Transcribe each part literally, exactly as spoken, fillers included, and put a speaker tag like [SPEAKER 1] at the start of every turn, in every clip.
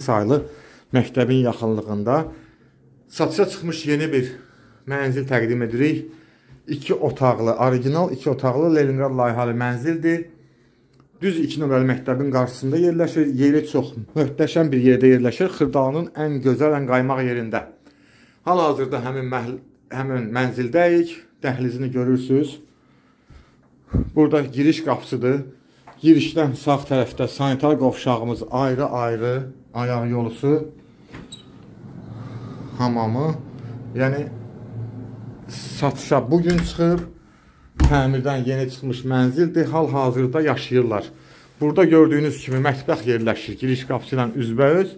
[SPEAKER 1] saylı məktəbin yaxınlığında satışa çıxmış yeni bir mənzil təqdim edirik. İki otaqlı, orijinal iki otaqlı Leningrad layihəli mənzildir. Düz iki nömrəli məktəbin qarşısında yerləşir. Yeri çox möhtəşəm bir yerdə yerləşir. Xırdalanın ən gözəl, ən qaymaq yerində. Hal-hazırda həmin, həmin mənzildəyik. Dəhlizini görürsünüz. Burada giriş qapısıdır. Girişdən sağ tərəfdə sanitar qovşağımız ayrı-ayrı, ayaq yolusu, hamamı. Yəni, satışa bugün çıxıb, təmirdən yeni çıxmış mənzildir, hal-hazırda yaşayırlar. Burada gördüyünüz kimi mətbəx yerləşir, giriş qapısı ilə üzbəüz.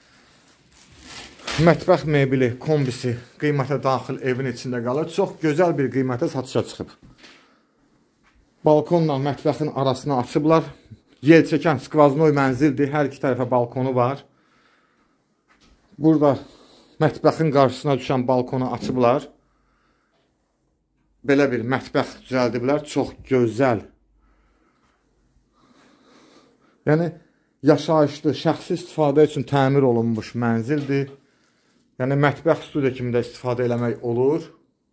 [SPEAKER 1] Mətbəx mebeli, kombisi qiymətə daxil evin içində qalır. Çox gözəl bir qiymətə satışa çıxıb. Balkonla mətbəxin arasını açıblar. Yel çəkən skvaznoy mənzildir. Hər iki tərəfə balkonu var. Burada mətbəxin qarşısına düşən balkonu açıblar. Belə bir mətbəx düzəldiblər. Çox gözəl. Yəni, yaşayışlı, şəxsi istifadə üçün təmir olunmuş mənzildir. Yəni, mətbəx studiya kimi də istifadə eləmək olur.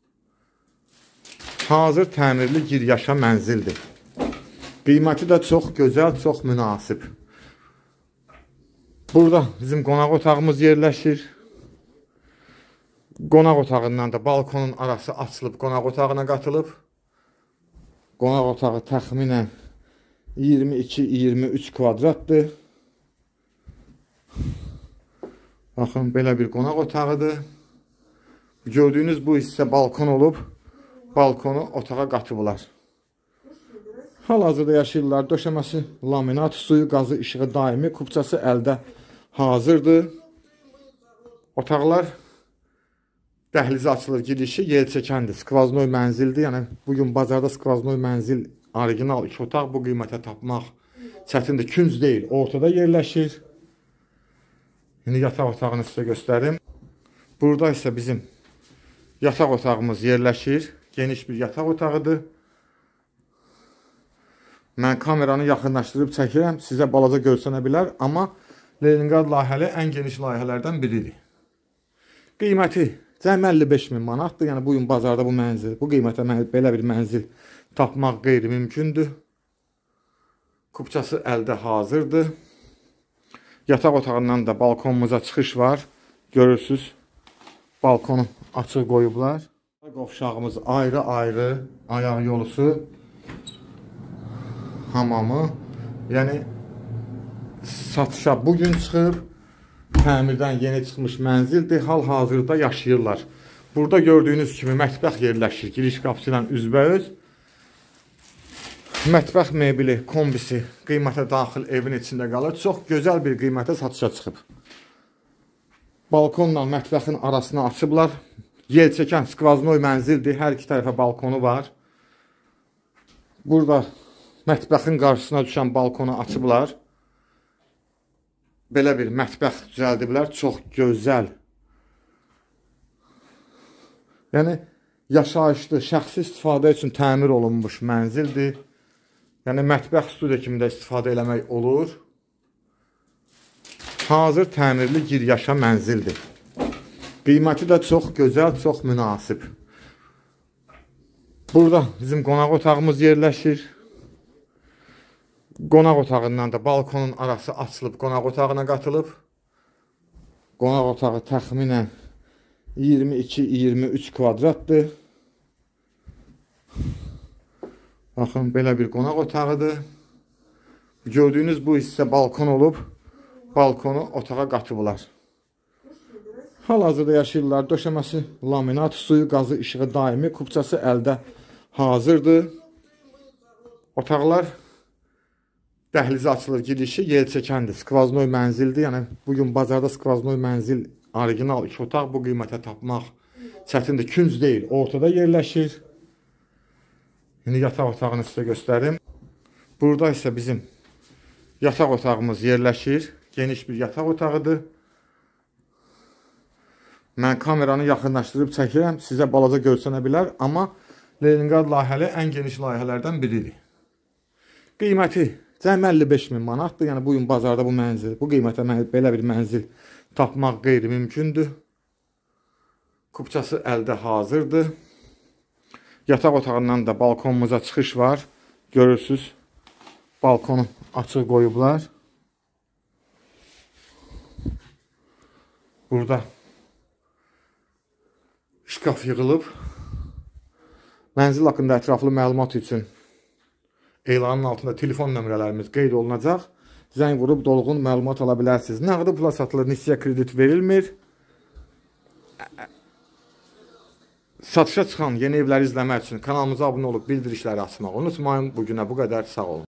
[SPEAKER 1] Hazır təmirli giryaşa mənzildir. Qiyməti də çox gözəl, çox münasib. Burada bizim qonaq otağımız yerləşir. Qonaq otağından da balkonun arası açılıb, qonaq otağına qatılıb. Qonaq otağı təxminən iyirmi iki iyirmi üç kvadratdır. Baxın, belə bir qonaq otağıdır. Gördüyünüz bu hissə balkon olub. Balkonu otağa qatıblar. Hal-hazırda yaşayırlar. Döşəməsi laminat, suyu, qazı, işığı daimi, kupçası əldə hazırdır. Otaqlar dəhlizi açılır, girişi yel çəkəndir. Skvaznoy mənzildir. Yəni, bugün bazarda skvaznoy mənzil, orijinal iki otaq bu qiymətə tapmaq çətindir. Künc deyil, ortada yerləşir. İndi yataq otağını sizə göstərim. Burada isə bizim yataq otağımız yerləşir. Geniş bir yataq otağıdır. Mən kameranı yaxınlaşdırıb çəkirəm. Sizə balaca görsənə bilər. Amma Leningrad layihəli ən geniş layihələrdən biridir. Qiyməti cəmi əlli beş min manatdır. Yəni, bugün bazarda bu mənzil, bu qiymətə belə bir mənzil tapmaq qeyri-mümkündür. Kupçası əldə hazırdır. Yataq otağından da balkonumuza çıxış var. Görürsünüz, balkonu açıq qoyublar. Qovşağımız ayrı-ayrı, ayaq yolusu, hamamı. Yəni, satışa bugün çıxıb, təmirdən yeni çıxmış mənzildir, hal-hazırda yaşayırlar. Burada gördüyünüz kimi mətbəx yerləşir, giriş qapısı ilə üzbəüz. Mətbəx mebeli, kombisi qiymətə daxil evin içində qalır. Çox gözəl bir qiymətə satışa çıxıb. Balkonla mətbəxin arasını açıblar. Yel çəkən skvaznoy mənzildir. Hər iki tərəfə balkonu var. Burada mətbəxin qarşısına düşən balkonu açıblar. Belə bir mətbəx düzəldiblər. Çox gözəl. Yəni, yaşayışlı, şəxsi istifadə üçün təmir olunmuş mənzildir. Yəni, mətbəx studiya kimi də istifadə eləmək olur. Hazır təmirli giryaşa mənzildir. Qiyməti də çox gözəl, çox münasib. Burada bizim qonaq otağımız yerləşir. Qonaq otağından da balkonun arası açılıb, qonaq otağına qatılıb. Qonaq otağı təxminən iyirmi iki iyirmi üç kvadratdır. Baxın, belə bir qonaq otağıdır. Gördüyünüz bu hissə balkon olub, balkonu otağa qatıblar. Hal-hazırda yaşayırlar. Döşəməsi laminat, suyu, qazı, işığı daimi, kupçası əldə hazırdır. Otaqlar dəhlizi açılır, girişi yel çəkəndir. Skvaznoy mənzildir. Yəni, bugün bazarda skvaznoy mənzil, orijinal iki otaq bu qiymətə tapmaq çətindir. Künc deyil, ortada yerləşir. İndi yataq otağını sizə göstərim. Burada isə bizim yataq otağımız yerləşir. Geniş bir yataq otağıdır. Mən kameranı yaxınlaşdırıb çəkirəm. Sizə balaca görsənə bilər. Amma Leningrad layihəli ən geniş layihələrdən biridir. Qiyməti Cəmi əlli beş min manatdır. Yəni bu gün bazarda bu mənzil, bu qiymətə belə bir mənzil tapmaq qeyri-mümkündür. Kupçası əldə hazırdır. Yataq otağından da balkonumuza çıxış var. Görürsünüz, balkonu açıq qoyublar. Burada şkaf yığılıb. Mənzil haqqında ətraflı məlumat üçün elanın altında telefon nömrələrimiz qeyd olunacaq. Zəng vurub dolğun məlumat ala bilərsiniz. Nağdı pula satılır, nisyə kredit verilmir. Satışa çıxan yeni evləri izləmək üçün kanalımıza abunə olub bildirişləri açmaq unutmayın. Bugünə bu qədər, sağ olun.